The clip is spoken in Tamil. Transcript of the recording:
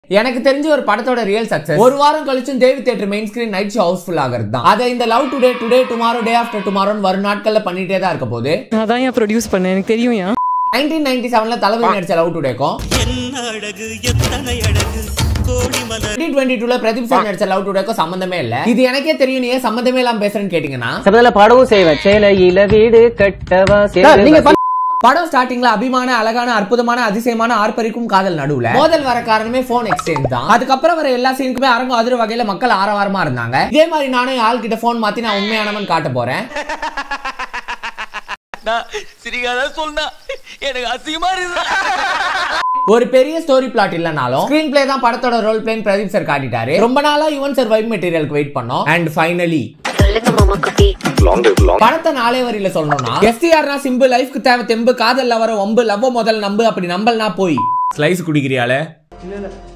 எனக்கு தெரிஞ்ச ஒரு படத்தோட ரியல் சக்சஸ் ஒரு வாரம் கழிச்சு Devi theatre main screen night show housefull ஆகிறது தான். அதை இந்த love today today tomorrow day after டுமாரோன்னு வரும் நாட்கள்ல பண்ணிட்டே தான் இருக்க போது. அதான் ஏன் ப்ரொடியூஸ் பண்ணேன் எனக்கு தெரியும். 1997ல தளபதி நடிச்ச லவ் டுடேக்கும் 2022ல பிரதீப் சார் நடிச்ச லவ் டுடேக்கும் சம்பந்தமே இல்ல. இது எனக்கே தெரியும், நீ சம்பந்தமே இல்லாம பேசுறேன்னு கேட்டீங்கன்னா சபதல பாடவும் செய்வேன். சேலையில வீடு கட்டவா நீங்க படம் ஸ்டார்டிங்ல அபிமான அழகான அற்புதமான அதிசயமான ஆர்ப்பரிக்கும் காதல் நடுவுல மோதல் வர காரணமே போன் எக்ஸ்சேஞ்ச் தான். அதுக்கப்புறம் வர எல்லா சீனுக்குமே அரங்கம் அதிர வகையில மக்கள் ஆரவாரமா இருந்தாங்க. இதே மாதிரி நானும் ஆள் கிட்ட போன் மாத்தி நான் உண்மையானவன் காட்ட போறேன். ஒரு பெரிய ஸ்டோரி பிளாட் இல்லனாலும் ஸ்கிரீன் பிளே தான் படத்தோட ரோல் பிளேன் பிரதீப் சார் காட்டிட்டாரு. ரொம்ப நாளா யுவன் சார் வைப் மெட்டீரியலுக்கு வெயிட் பண்ணோம். அண்ட் ஃபைனலி படத்தை நாளே வரியில சொல்லணும்னா எஸ்டிஆர்னா சிம்பிள், லைஃப்க்கு தேவை தெம்பு, காதல்ல வர வம்பு, லவ் முதல் நம்பு, அப்படி நம்பல்னா போய் ஸ்லைஸ் குடிக்கிறியால.